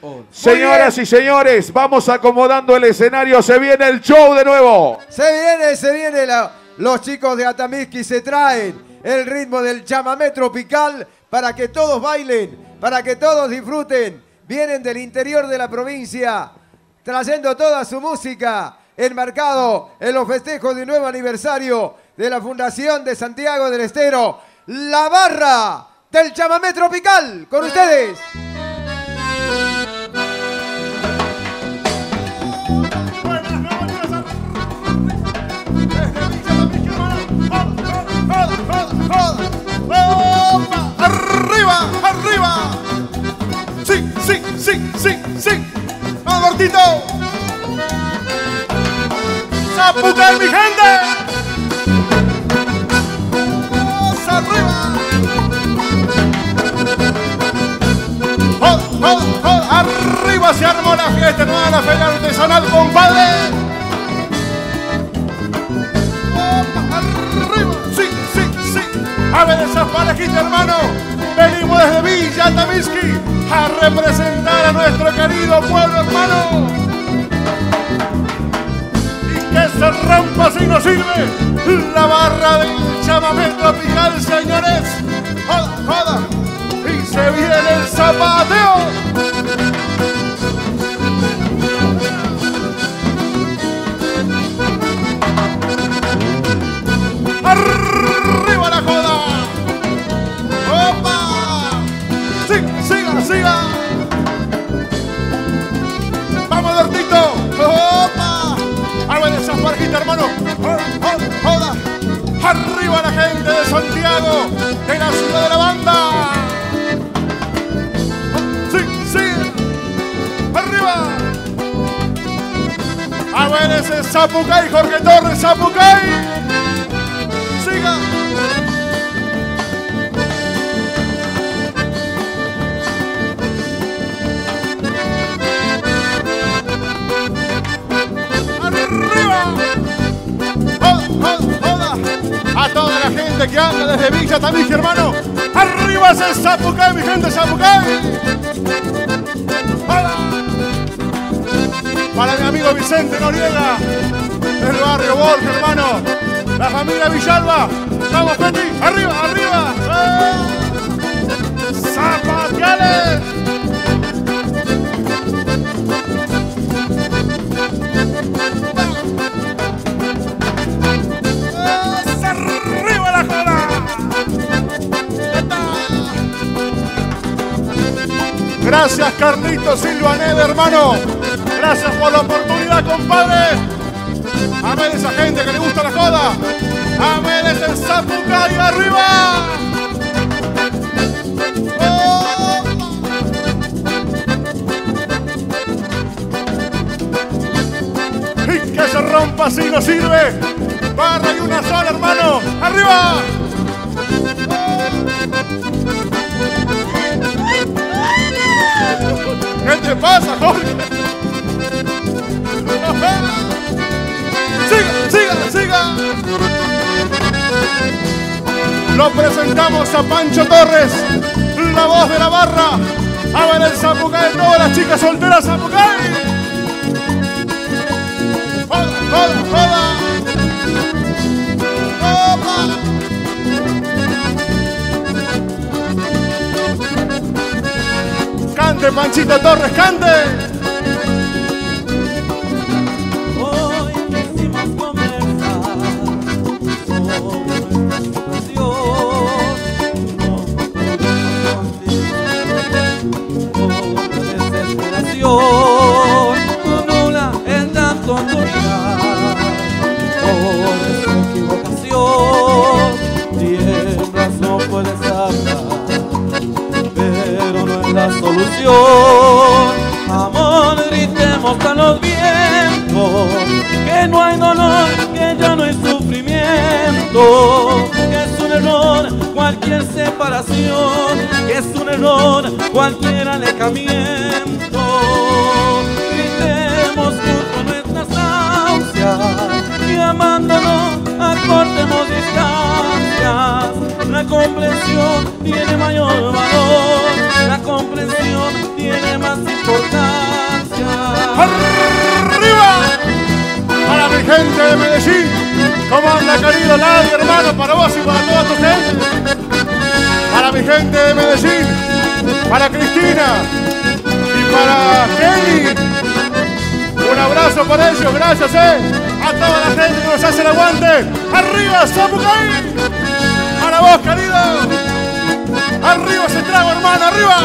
Señoras y señores, vamos acomodando el escenario. Se viene el show de nuevo. Se viene. Los chicos de Atamisqui se traen el ritmo del chamamé tropical para que todos bailen, para que todos disfruten. Vienen del interior de la provincia, trayendo toda su música, enmarcado en los festejos de un nuevo aniversario de la Fundación de Santiago del Estero. La barra del chamamé tropical, con ustedes. ¡Arriba! ¡Arriba! ¡Sí, sí, sí, sí, sí! ¡Vamos, Gortito! ¡Zapucay, mi gente! ¡Vamos arriba! ¡Joda, joda, joda! ¡Arriba se armó la fiesta! ¡No la feria artesanal, compadre! ¡Arriba! ¡Sí, sí, sí! A ver esas parejitas, hermano. Venimos desde Villa Atamisqui a representar a nuestro querido pueblo, hermano. Y que se rompa si no sirve la barra del chamamé tropical, señores. Joda, joda. Y se viene el zapateo. ¡Arriba la joda! ¡Opa! ¡Sí, siga, siga! ¡Vamos, Dortito! ¡Opa! A ver esas barquitas, hermano. ¡Joda, joda! ¡Arriba la gente de Santiago! ¡De la ciudad de la banda! ¡Sí, sí! ¡Arriba! A ver ese Zapucay, Jorge Torres, Zapucay. ¡Siga! ¡Arriba! ¡Joda, joda, joda! A toda la gente que anda desde Villa Atamisqui, hermano. ¡Arriba ese Zapucay, mi gente, Zapucay! ¡Joda! Para mi amigo Vicente Noriega, del barrio Borja, hermano. La familia Villalba. ¡Vamos, Peti! ¡Arriba, arriba! ¡Zapateales! ¡Arriba la joda! Gracias, Carlito Silvaneda, hermano. Gracias por la oportunidad, compadre. A ver esa gente que le gusta la joda. A ver ese Zapucay arriba. ¡Oh! Y que se rompa si no sirve. Barra y una sola, hermano. ¡Arriba! ¿Qué te pasa, Jorge? ¡Siga, siga, siga! Lo presentamos a Pancho Torres, la voz de la barra. A ver el Zapucay de todas las chicas solteras, Zapucay. ¡Joda, joda, joda! ¡Opa! ¡Cante, Panchito Torres, cante! Nula en tanto oportunidad, por esa equivocación. Tienes razón, puedes hablar, pero no es la solución. Amor, gritemos a los vientos, que no hay dolor, que ya no hay sufrimiento, que es un error cualquier separación, que es un error cualquier alejamiento. Gritemos por nuestras ansias y amándonos acortemos distancias. La comprensión tiene mayor valor, la comprensión tiene más más importancia. ¡Arriba! Para mi gente de Medellín, ¿cómo anda, querido Ladi, hermano? Para vos y para toda tu gente. Para mi gente de Medellín, para Cristina y para Kelly. Un abrazo para ellos, gracias, a toda la gente que nos hace el aguante. ¡Arriba, Zapucay! Para vos, querido. ¡Arriba ese trago, hermano, arriba!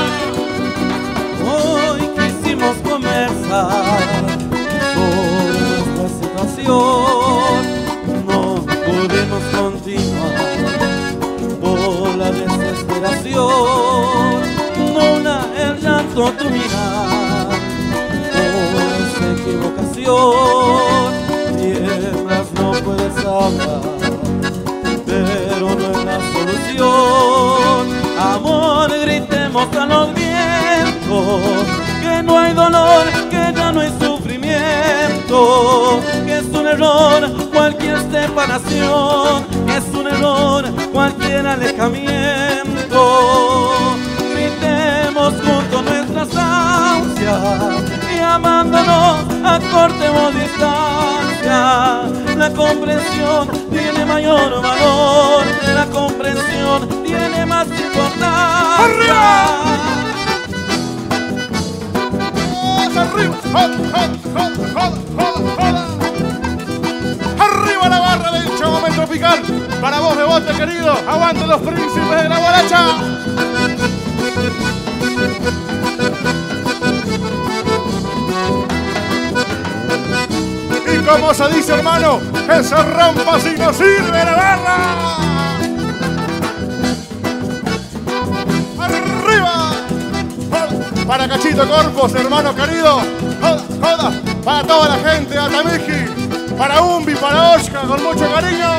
Hoy quisimos conversar sobre nuestra situación. No pudimos continuar por la desesperación. Nubla el llanto tu mirar por esa equivocación. Tiemblas, no puedes hablar, pero no es la solución. Amor, gritemos a los vientos que no hay dolor, que ya no hay sufrimiento, que es un error cualquier separación, que es un error cualquier alejamiento. Gritemos juntos nuestras ansias y amándonos acortemos distancia. La comprensión tiene mayor valor, la comprensión tiene más importancia. ¡Arriba! ¡Arriba! ¡Joda, joda, joda, joda! ¡Arriba la barra del Chamamé Tropical! Para vos, Bebote, querido, aguante los príncipes de la guaracha. Y como se dice, hermano, que se rompa si no sirve la barra. ¡Arriba! ¡Joda! Para Cachito Corpus, hermano querido. ¡Joda, joda! Para toda la gente de Atamiji. Para Umbi, para Oscar, con mucho cariño.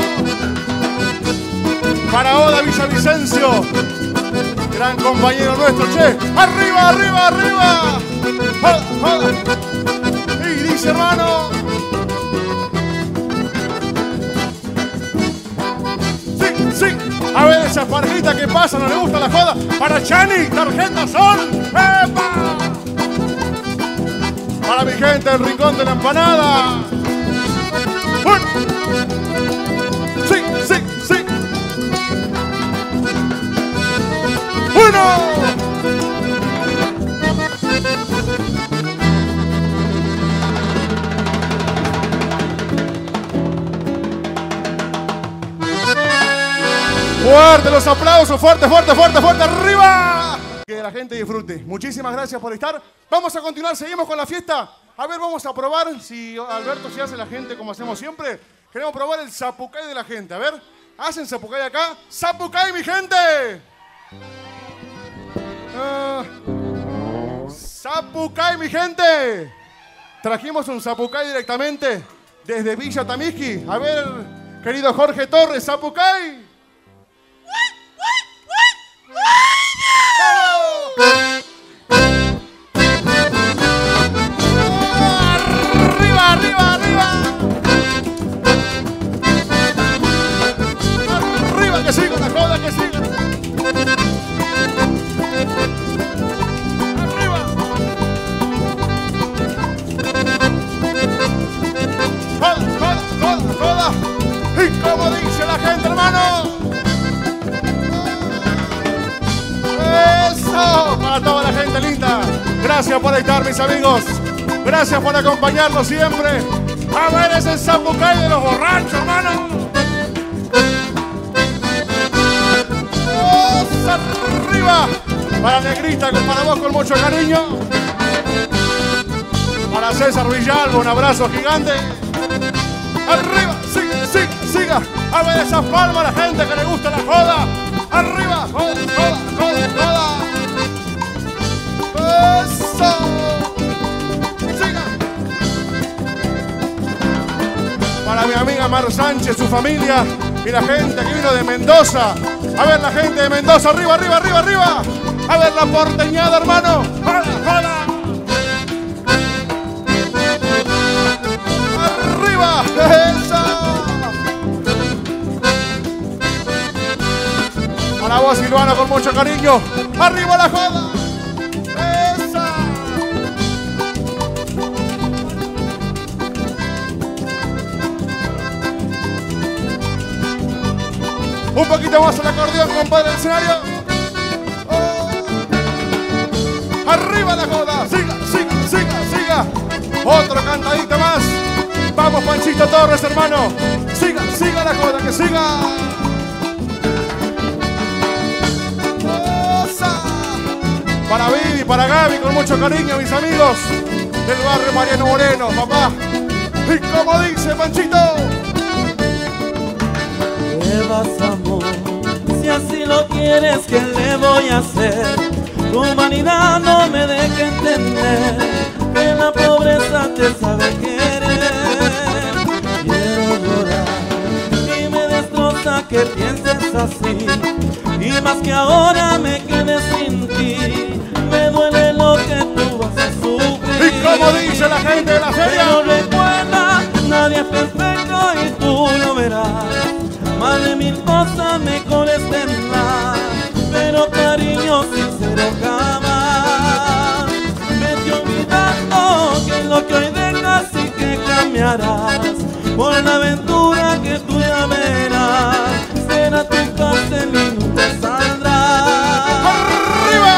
Para Oda Villavicencio, gran compañero nuestro, che. ¡Arriba, arriba, arriba! ¡Joda, joda! Y dice, hermano. Sí. A ver, esas parejitas que pasan, no le gusta la joda. Para Chani, tarjeta sol. ¡Epa! Para mi gente del Rincón de la Empanada. Bueno. Sí. Bueno. Fuerte los aplausos, fuerte, arriba. Que la gente disfrute. Muchísimas gracias por estar. Vamos a continuar, seguimos con la fiesta. A ver, vamos a probar, si Alberto si hace la gente como hacemos siempre. Queremos probar el zapucay de la gente. A ver, hacen zapucay acá. ¡Zapucay, mi gente! ¡Zapucay, mi gente! Trajimos un zapucay directamente desde Villa Atamiji. A ver, querido Jorge Torres, zapucay. ¡Arriba, arriba, arriba! ¡Arriba, que siga la joda, que siga! ¡Arriba! ¡Joda! Y como dice la gente, hermano. ¡Eso! Para toda la gente linda. Gracias por estar, mis amigos. Gracias por acompañarnos siempre. A ver ese zapucay de los borrachos, hermano. ¡Oh, arriba! Para Negrita, para vos con mucho cariño. Para César Villalba, un abrazo gigante. ¡Arriba! ¡Siga! A ver esas palmas, la gente que le gusta la joda. ¡Arriba! ¡Joda! ¡Eso! ¡Siga! Para mi amiga Mar Sánchez, su familia y la gente que vino de Mendoza. A ver la gente de Mendoza, arriba! A ver la porteñada, hermano. ¡Joda! ¡Arriba! ¡Eso! Para vos, Silvano, con mucho cariño. ¡Arriba la joda! ¡Esa! Un poquito más el acordeón, compadre, del escenario. Oh. Arriba la joda. Siga, siga, siga, siga. Otro cantadito más. Vamos, Panchito Torres, hermano. Siga, siga la joda, que siga. ¡Osa! Para Vivi, para Gaby, con mucho cariño, mis amigos del barrio Mariano Moreno, papá. Y como dice Panchito. ¿Qué vas, amor? Si así lo quieres, ¿qué le voy a hacer? Tu humanidad no me deja entender que la pobreza te sabe querer. Quiero llorar y me destroza que pienses así, y más que ahora me quedé sin ti. Me duele lo que tú vas a sufrir. Y como dice la gente de la feria. Pero recuerda, nadie es perfecto y tú lo verás. Más de 1000 cosas mejores tendrás, pero cariño sincero jamás. Vete olvidando que lo que hoy dejas sí que cambiarás. Por la aventura que tú ya verás, será tu cárcel y nunca saldrás. ¡Arriba!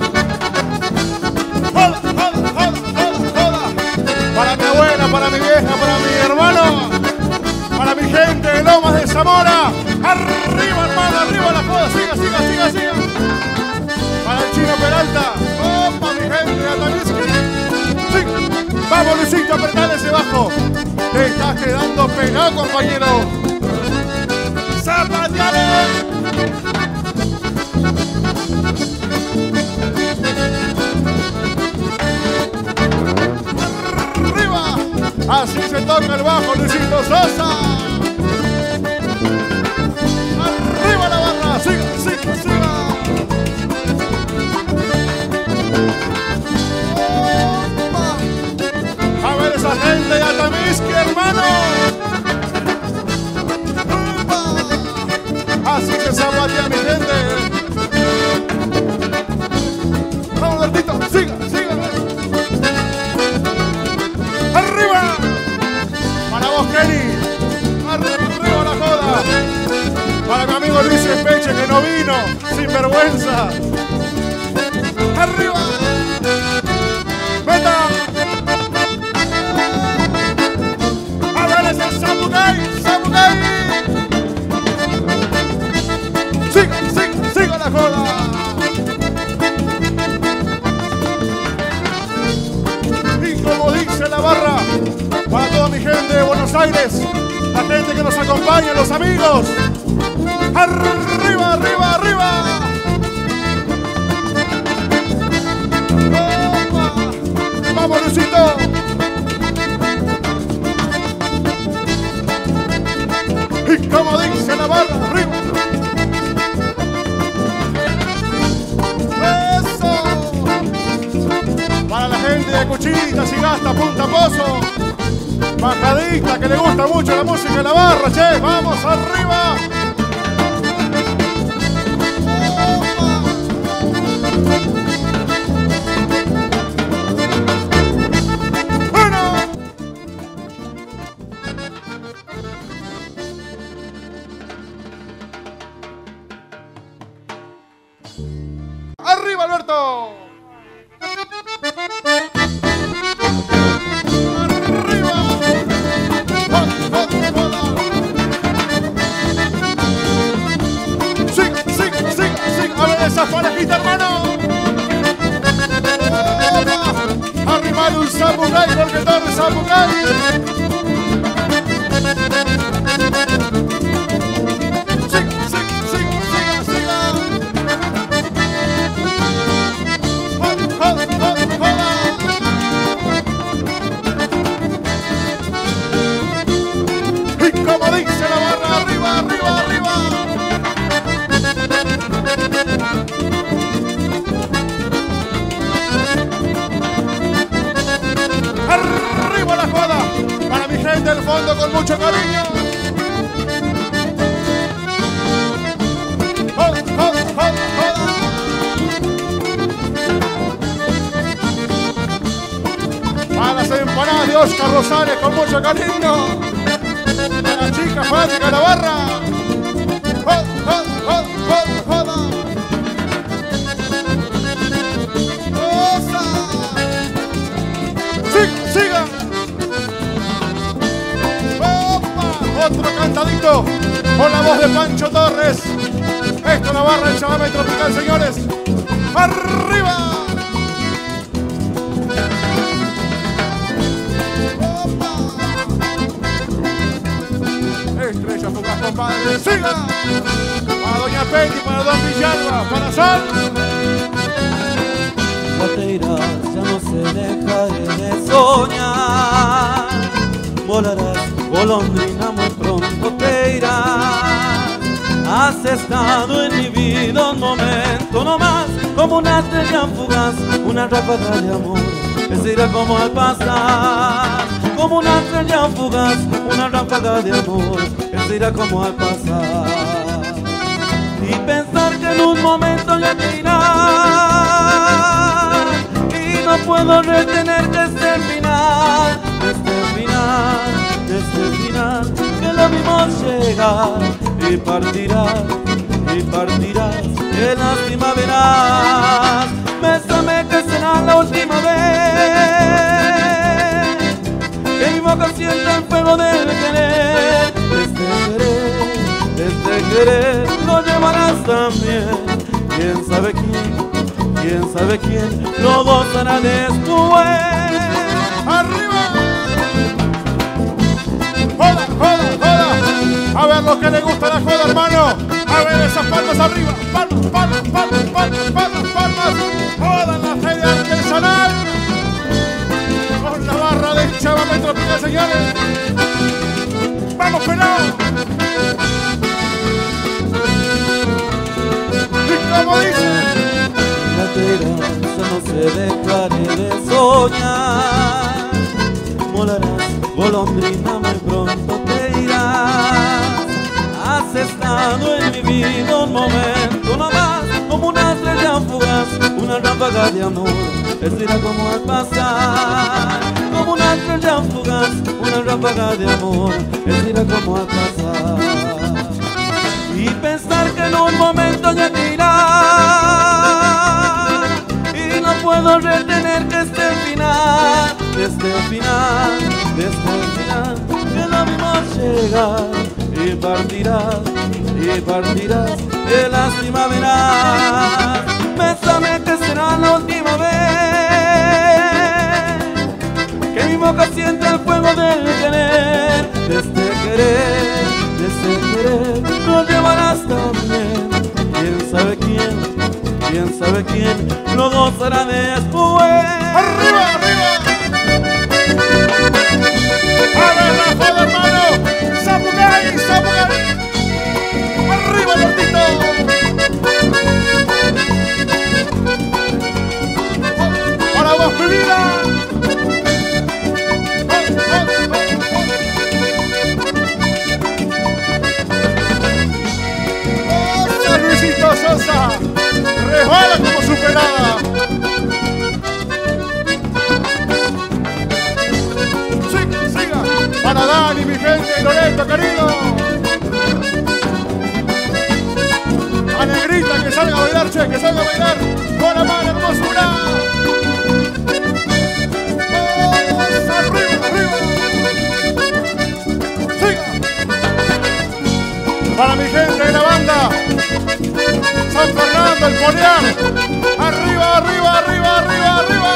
¡Joda, joda, joda, joda, joda! Para mi abuela, para mi vieja, para mi hermano, para mi gente de Lomas de Zamora. Arriba, hermano, arriba la joda. Siga, siga, siga, siga. Para el Chino Peralta. Opa, mi gente de Atamisque. Siga. Vamos, Luisito, apretale ese bajo. Te estás quedando pegado, compañero. ¡Zapateale! ¡Arriba! Así se toca el bajo, Luisito Sosa. ¡Arriba la barra! ¡Siga, siga, siga! ¡Opa! A ver esa gente de Atamisque, hermano. ¡Opa! Así se zapatea, mi gente. Vamos, Bertito, siga, siga. ¡Arriba! Para vos, Kenny. Arriba la joda. Para mi amigo Luis Espeche, que no vino, sin vergüenza. ¡Arriba! ¡Meta! ¡A ver ese Samugai! ¡Samugai! ¡Siga, siga, siga la joda! Y como dice la barra, para toda mi gente de Buenos Aires, la gente que nos acompaña, los amigos. ¡Arriba, arriba, arriba! ¡Opa! ¡Vamos, Luisito! Y como dice la barra, arriba. ¡Eso! Para la gente de Cuchillitas y Gasta, Punta Pozo. Bajadita, que le gusta mucho la música de la barra, che. ¡Vamos, arriba! ¡Arriba, Alberto! ¡Arriba! ¡Joda, joda, joda! ¡Siga, siga, siga, siga! ¡A ver esa parejita, hermano! ¡Opa! ¡Arrimar un samurai, porque todo es samurai! ¡Siga, siga, siga, siga, siga! ¡Joda, joda, joda! Y como dice la barra, arriba, arriba, arriba. Arriba la joda. Para mi gente del fondo con mucho cariño. Joda, joda, joda, joda. Para las empanadas de Oscar Rosales con mucho cariño. La chica fanática de la barra. ¡Oh, oh! siga. ¡Opa! Otro cantadito con la voz de Pancho Torres. Esto es la barra del chamamé tropical, señores. ¡Arriba! Estrella fugaz, compadre. ¡Siga! Para Doña Penny, para Don Villalba, para Sol. Ya te irás, ya no se dejaré de soñar. Volarás, golondrina, muy pronto te irás. Has estado en mi vida un momento no más, como una estrella fugaz, una ráfaga de amor que se irá como al pasar. Como una estrella fugaz, una ráfaga de amor que se irá como al pasar. Y pensar que en un momento ya te irás, y no puedo retener desde el final, que lo vimos llegar. Y partirás, qué lástima verás. Bésame que será la última vez, que mi boca sienta el fuego del querer. Este querer lo llevarás también. Quién sabe quién lo gozará después. ¡Arriba! ¡Joda, joda, joda! A ver lo que le gusta la joda, hermano. A ver esas palmas arriba. Palmas, palmas, palmas, palmas, palmas, palmas. Joda en la feria artesanal. Con la barra del chamamé tropical, señores. ¡Vamos, pelado! Y como dice, la esperanza no se dejaré de soñar. Volarás, golondrina, muy pronto te irás. Has estado en mi vida un momento no más, como una estrella fugaz, una ráfaga de amor que se irá como al pasar. Como una estrella fugaz, una ráfaga de amor que se irá como al pasar. Y pensar que en un momento ya te irás, y no puedo retener que este final, que lo vimos llegar. Y partirás, qué lástima verás. Bésame que será la última vez, que mi boca sienta el fuego del querer. De este querer lo llevarás también. Quién sabe quién lo gozará después. ¡arriba, arriba! ¡A ver la joda, hermano! ¡Sapucay, Sapucay! ¡Arriba, gordito! ¡Para vos, mi vida! ¡Oh, Luisito Sosa! ¡Resbala como su pelada! Para Dani, mi gente, Loreto, querido. A Negrita, que salga a bailar, che, que salga a bailar. Con la mano, hermosura. Vamos, arriba, arriba. Siga. Para mi gente de la banda San Fernando, el Polear. Arriba, arriba, arriba, arriba, arriba.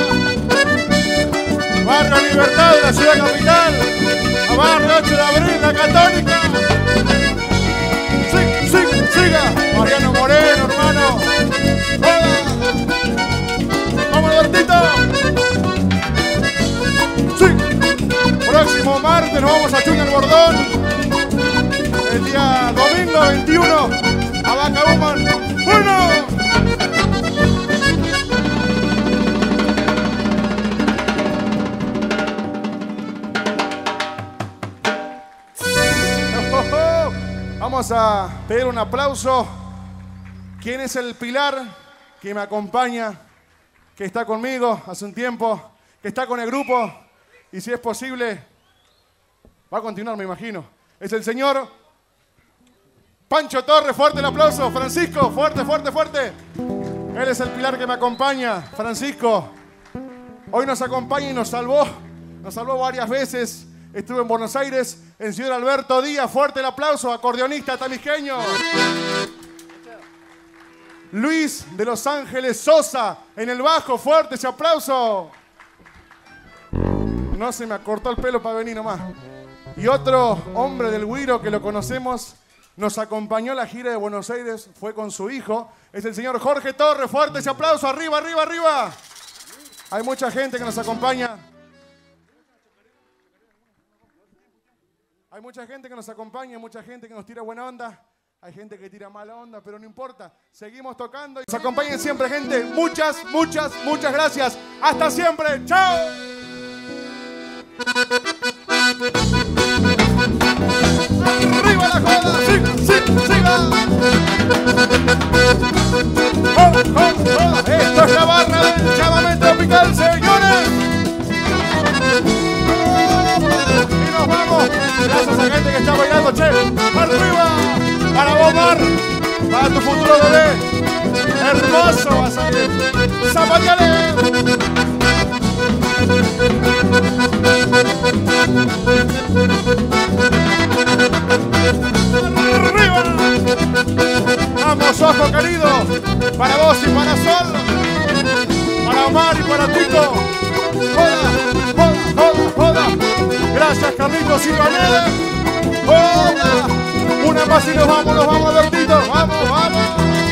Barrio Libertad de la ciudad capital, a barrio 8 de abril, la Católica. Siga, Mariano Moreno, hermano. ¡Hola! ¡Vamos, Albertito! Sí. Próximo martes nos vamos a Chuña el Bordón. El día domingo 21 a Vaca Human. ¡Bueno! Vamos a pedir un aplauso. ¿Quién es el pilar que me acompaña, que está conmigo hace un tiempo, que está con el grupo y si es posible va a continuar, me imagino? Es el señor Pancho Torres. Fuerte el aplauso. Francisco, fuerte, fuerte, fuerte. Él es el pilar que me acompaña. Francisco, Hoy nos acompaña y nos salvó varias veces. Estuve en Buenos Aires, en Ciudad Alberto Díaz. Fuerte el aplauso, acordeonista tamisqueño. Luis de Los Ángeles Sosa, en el bajo. Fuerte ese aplauso. No se me acortó el pelo para venir nomás. Y otro hombre del güiro que lo conocemos, nos acompañó a la gira de Buenos Aires, fue con su hijo. Es el señor Jorge Torres. Fuerte ese aplauso. Arriba, arriba, arriba. Hay mucha gente que nos acompaña. Hay mucha gente que nos acompaña, mucha gente que nos tira buena onda. Hay gente que tira mala onda, pero no importa. Seguimos tocando y nos acompañen siempre, gente. Muchas, muchas, muchas gracias. Hasta siempre. ¡Chao! ¡Arriba la joda! ¡Sí, sí, siga! ¡Joda, joda, joda! Esto es la barra del Chamamé Tropical, señores. Y nos vamos. Gracias a la gente que está bailando, che. ¡Arriba! Para vos, Mar. Para tu futuro bebé. Hermoso va a salir. ¡Zapateale! ¡Arriba! ¡Vamos, ojo querido! Para vos y para Sol. Para Omar y para Tito. ¡Joda, joda, joda, joda! Gracias, Carlitos y Vaneda. ¡Joda! Una más y nos vamos, Bertito. ¡Vamos, vamos!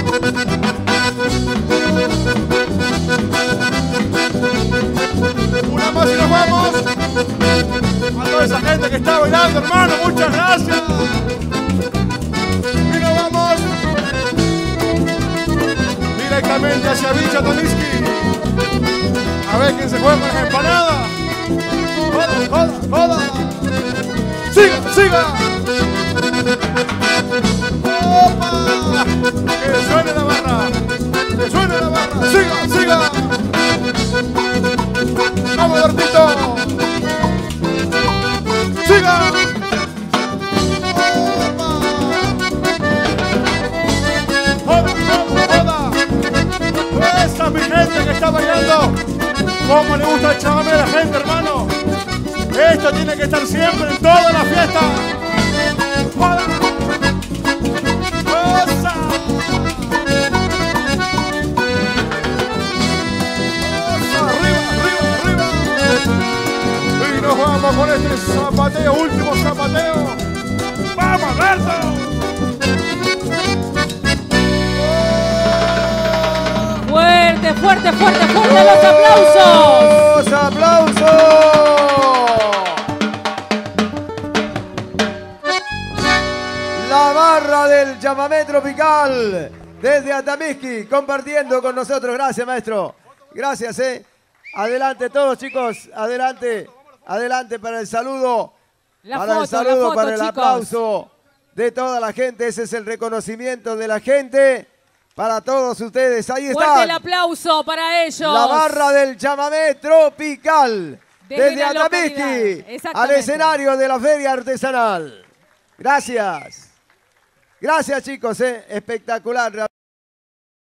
Una más y nos vamos. A toda esa gente que está bailando, hermano, muchas gracias. Y nos vamos directamente hacia Villa Tomiski. A ver quién se juega con las empanadas. ¡Joda, joda, joda! ¡Siga, siga! ¡Opa! ¡Que suene la barra! ¡Que suene la barra! ¡Siga, siga! ¡Vamos, Bertito! ¡Siga! ¡Opa! ¡Joda, joda, joda! ¡Esa es mi gente que está bailando! ¿Cómo le gusta el chamamé a la gente, hermano? Esto tiene que estar siempre en toda la fiesta. ¡Joda! ¡Osa! ¡Arriba, arriba, arriba! Y nos vamos con este zapateo, último zapateo. ¡Vamos, Alberto! Fuerte, fuerte, fuerte, fuerte los aplausos. ¡Los aplausos! La barra del Chamamé Tropical desde Atamisqui compartiendo con nosotros. Gracias, maestro. Gracias, Adelante todos, chicos. Adelante. Adelante para el saludo. Para el saludo, para el aplauso de toda la gente. Ese es el reconocimiento de la gente para todos ustedes. Ahí está. Fuerte el aplauso para ellos. La barra del Chamamé Tropical desde Atamisqui al escenario de la Feria Artesanal. Gracias. Gracias, chicos. Espectacular.